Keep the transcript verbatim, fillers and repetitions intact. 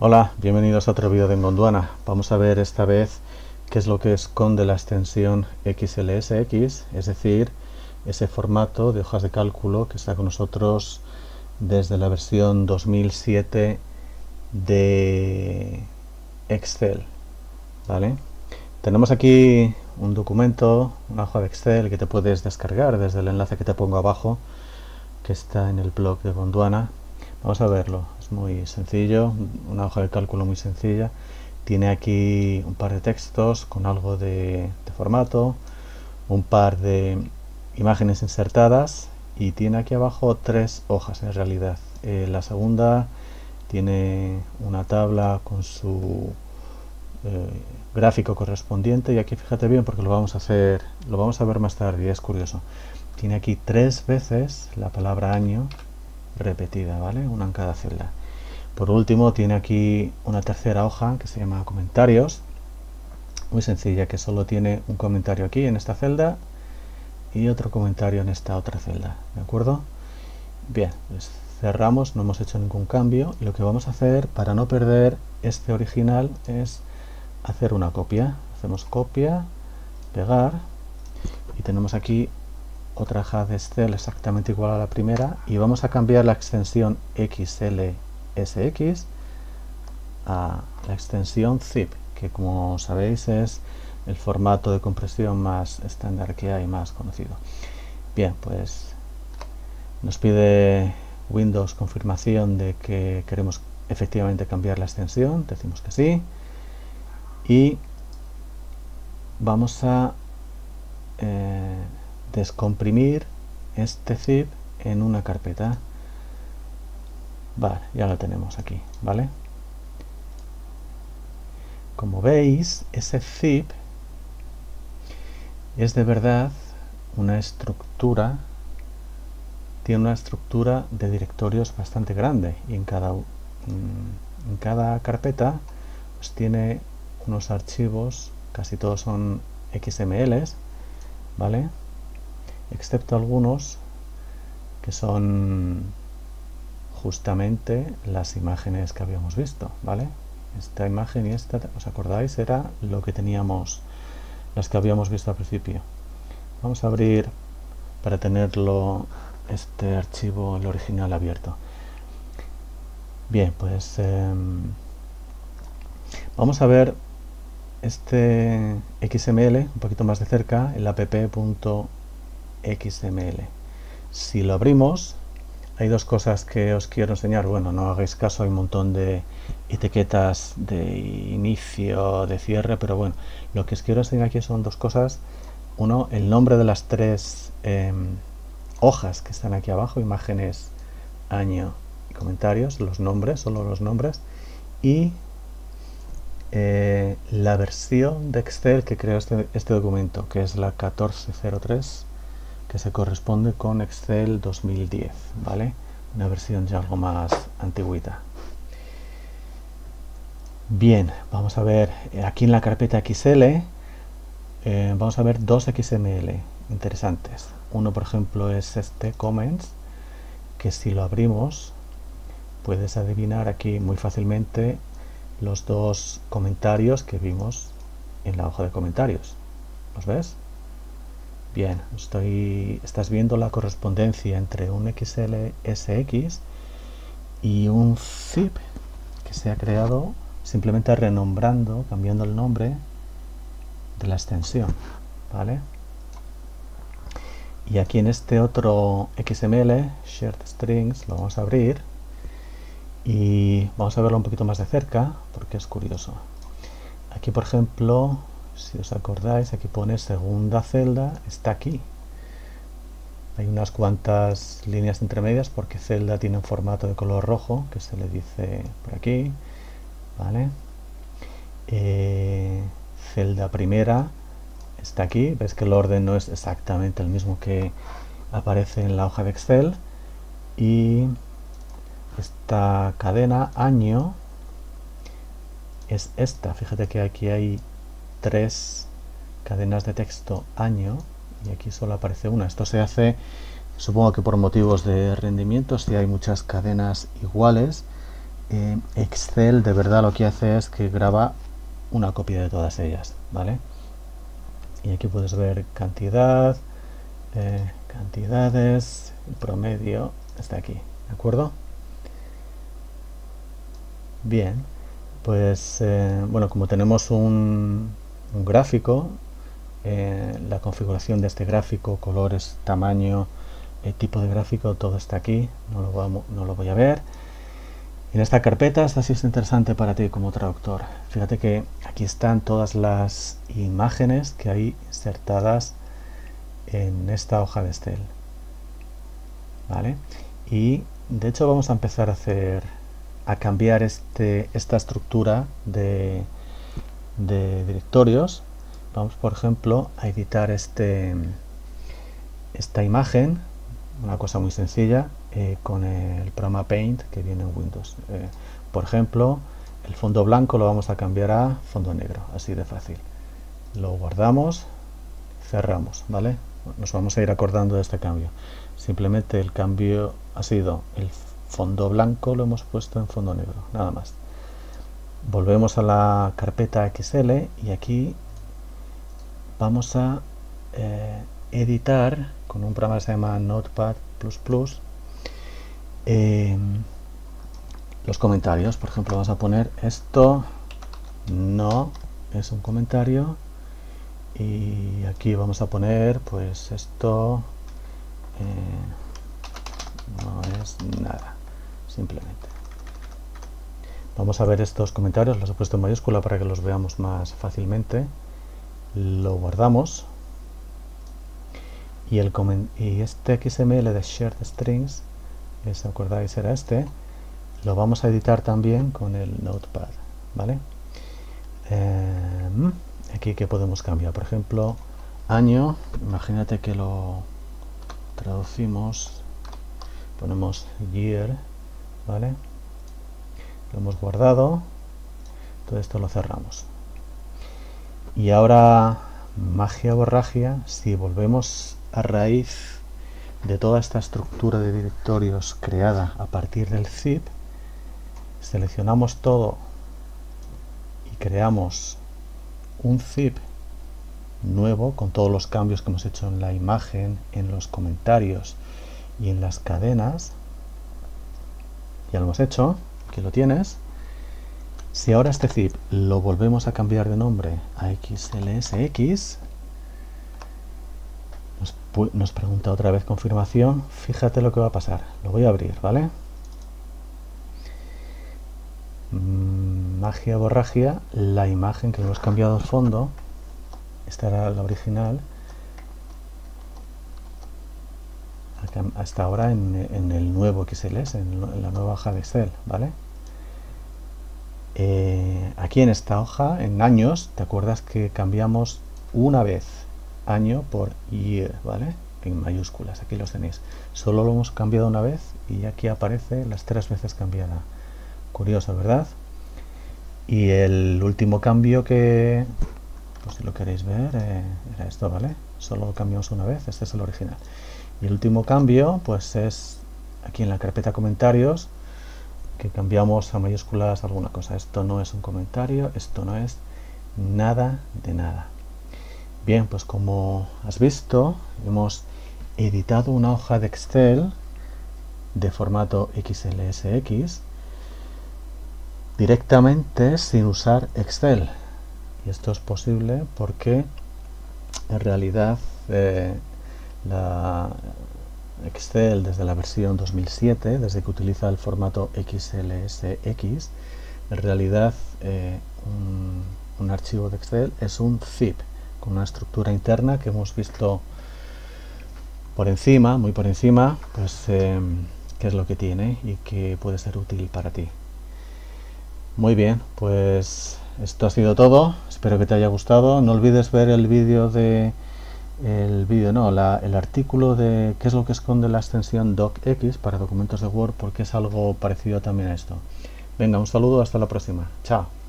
Hola, bienvenidos a otro vídeo de Gondwana. Vamos a ver esta vez qué es lo que esconde la extensión X L S X, es decir, ese formato de hojas de cálculo que está con nosotros desde la versión dos mil siete de Excel, ¿vale? Tenemos aquí un documento, una hoja de Excel que te puedes descargar desde el enlace que te pongo abajo, que está en el blog de Gondwana. Vamos a verlo, es muy sencillo, una hoja de cálculo muy sencilla. Tiene aquí un par de textos con algo de, de formato, un par de imágenes insertadas y tiene aquí abajo tres hojas en realidad. Eh, la segunda tiene una tabla con su eh, gráfico correspondiente, y aquí fíjate bien porque lo vamos a hacer, lo vamos a ver más tarde y es curioso. Tiene aquí tres veces la palabra año repetida, ¿vale? Una en cada celda. Por último, tiene aquí una tercera hoja que se llama comentarios, muy sencilla, que solo tiene un comentario aquí en esta celda y otro comentario en esta otra celda, ¿de acuerdo? Bien, pues cerramos, no hemos hecho ningún cambio, y lo que vamos a hacer para no perder este original es hacer una copia. Hacemos copia, pegar, y tenemos aquí otra hoja de Excel exactamente igual a la primera, y vamos a cambiar la extensión X L S X a la extensión zip, que como sabéis es el formato de compresión más estándar que hay, más conocido. Bien, pues nos pide Windows confirmación de que queremos efectivamente cambiar la extensión, decimos que sí, y vamos a eh, descomprimir este zip en una carpeta. Vale, ya lo tenemos aquí, ¿vale? Como veis, ese zip es de verdad una estructura, tiene una estructura de directorios bastante grande, y en cada, en cada carpeta pues tiene unos archivos, casi todos son X M Ls, ¿vale? Excepto algunos que son justamente las imágenes que habíamos visto, ¿vale? Esta imagen y esta, ¿os acordáis? Era lo que teníamos, las que habíamos visto al principio. Vamos a abrir para tenerlo, este archivo, el original, abierto. Bien, pues eh, vamos a ver este X M L un poquito más de cerca, el app.xml. Si lo abrimos, hay dos cosas que os quiero enseñar. Bueno, no hagáis caso, hay un montón de etiquetas de inicio, de cierre, pero bueno, lo que os quiero enseñar aquí son dos cosas. Uno, el nombre de las tres eh, hojas que están aquí abajo, imágenes, año y comentarios, los nombres, solo los nombres, y eh, la versión de Excel que creó este, este documento, que es la catorce cero tres, que se corresponde con Excel dos mil diez, ¿vale? Una versión ya algo más antigüita. Bien, vamos a ver, aquí en la carpeta X L, eh, vamos a ver dos X M L interesantes. Uno, por ejemplo, es este comments, que si lo abrimos, puedes adivinar aquí muy fácilmente los dos comentarios que vimos en la hoja de comentarios. ¿Los ves? Bien, estoy, estás viendo la correspondencia entre un X L S X y un zip que se ha creado simplemente renombrando, cambiando el nombre de la extensión, ¿vale? Y aquí en este otro X M L, Shared Strings, lo vamos a abrir y vamos a verlo un poquito más de cerca porque es curioso. Aquí, por ejemplo, si os acordáis, aquí pone segunda celda, está aquí. Hay unas cuantas líneas intermedias porque celda tiene un formato de color rojo, que se le dice por aquí, ¿vale? Eh, celda primera está aquí, ves que el orden no es exactamente el mismo que aparece en la hoja de Excel, y esta cadena año es esta. Fíjate que aquí hay tres cadenas de texto año y aquí solo aparece una. Esto se hace, supongo que por motivos de rendimiento. Si hay muchas cadenas iguales, eh, Excel de verdad lo que hace es que graba una copia de todas ellas, ¿vale? Y aquí puedes ver cantidad, eh, cantidades, el promedio está aquí, ¿de acuerdo? Bien, pues eh, bueno, como tenemos un, un gráfico, eh, la configuración de este gráfico, colores, tamaño, el tipo de gráfico, todo está aquí, no lo, vamos, no lo voy a ver. En esta carpeta, esta sí es interesante para ti como traductor. Fíjate que aquí están todas las imágenes que hay insertadas en esta hoja de Excel, ¿vale? Y de hecho vamos a empezar a hacer, a cambiar este, esta estructura de, de directorios. Vamos, por ejemplo, a editar este, esta imagen, una cosa muy sencilla, eh, con el programa Paint que viene en Windows. Eh, por ejemplo, el fondo blanco lo vamos a cambiar a fondo negro, así de fácil. Lo guardamos, cerramos, ¿vale? Nos vamos a ir acordando de este cambio. Simplemente el cambio ha sido el fondo blanco, lo hemos puesto en fondo negro, nada más. Volvemos a la carpeta X L y aquí vamos a eh, editar con un programa que se llama Notepad plus plus eh, los comentarios. Por ejemplo, vamos a poner esto no es un comentario y aquí vamos a poner pues esto eh, no es nada, simplemente. Vamos a ver estos comentarios, los he puesto en mayúscula para que los veamos más fácilmente. Lo guardamos y, el y este X M L de Shared Strings, si acordáis era este, lo vamos a editar también con el Notepad, ¿vale? Eh, aquí que podemos cambiar, por ejemplo, año, imagínate que lo traducimos, ponemos year, ¿vale? Lo hemos guardado, todo esto lo cerramos. Y ahora, magia borragia, si volvemos a raíz de toda esta estructura de directorios creada a partir del zip, seleccionamos todo y creamos un zip nuevo con todos los cambios que hemos hecho en la imagen, en los comentarios y en las cadenas. Ya lo hemos hecho, aquí lo tienes. Si ahora este zip lo volvemos a cambiar de nombre a X L S X, nos, nos pregunta otra vez confirmación. Fíjate lo que va a pasar. Lo voy a abrir, ¿vale? Mm, magia borragia, la imagen que hemos cambiado el fondo, esta era la original, hasta ahora en, en el nuevo X L S, en, en la nueva hoja de Excel, ¿vale? Eh, aquí en esta hoja, en años, te acuerdas que cambiamos una vez año por year, ¿vale? En mayúsculas, aquí los tenéis. Solo lo hemos cambiado una vez y aquí aparece las tres veces cambiada. Curioso, ¿verdad? Y el último cambio que, pues si lo queréis ver, eh, era esto, ¿vale? Solo lo cambiamos una vez, este es el original. Y el último cambio, pues es aquí en la carpeta comentarios, que cambiamos a mayúsculas alguna cosa. Esto no es un comentario, esto no es nada de nada. Bien, pues como has visto, hemos editado una hoja de Excel de formato X L S X directamente sin usar Excel. Y esto es posible porque en realidad eh, la Excel desde la versión dos mil siete, desde que utiliza el formato X L S X, en realidad eh, un, un archivo de Excel es un zip con una estructura interna que hemos visto por encima, muy por encima, pues eh, qué es lo que tiene y que puede ser útil para ti. Muy bien, pues esto ha sido todo, espero que te haya gustado. No olvides ver el vídeo de el vídeo, no, la, el artículo de qué es lo que esconde la extensión docx para documentos de Word, porque es algo parecido también a esto. Venga, un saludo, hasta la próxima. Chao.